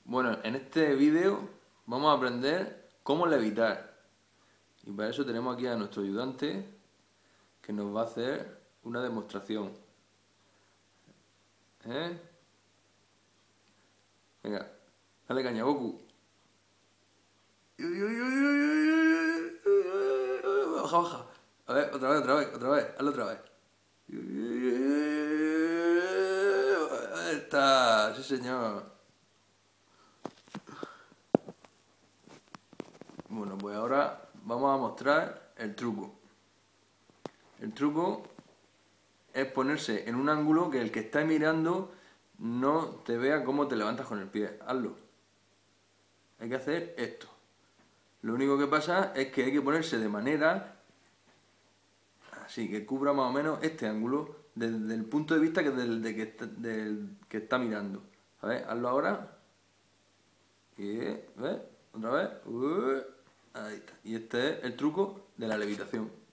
Bueno, en este vídeo vamos a aprender cómo levitar. Y para eso tenemos aquí a nuestro ayudante que nos va a hacer una demostración. ¿Eh? Venga, dale caña, Goku. Baja, baja. A ver, otra vez, hazlo otra vez. Ahí está, sí señor. Bueno, pues ahora vamos a mostrar el truco. El truco es ponerse en un ángulo que el que está mirando no te vea cómo te levantas con el pie. Hazlo. Hay que hacer esto. Lo único que pasa es que hay que ponerse de manera así, que cubra más o menos este ángulo desde el punto de vista del que está mirando. A ver, hazlo ahora. Y, ¿ves? Otra vez. Ahí está. Y este es el truco de la levitación.